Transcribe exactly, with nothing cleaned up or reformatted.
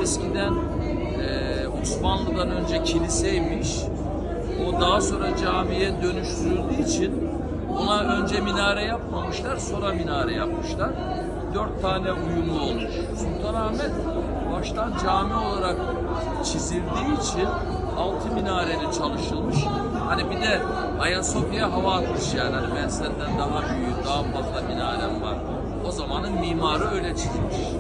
eskiden e, Osmanlı'dan önce kiliseymiş. O daha sonra camiye dönüştürüldüğü için ona önce minare yapmamışlar, sonra minare yapmışlar. Dört tane uyumlu olmuş. Sultanahmet baştan cami olarak çizildiği için altı minareli çalışılmış. Hani bir de Ayasofya hava atmış yani. Hani ben senden daha büyük, daha fazla minarem var. O zamanın mimarı öyle çizmiş.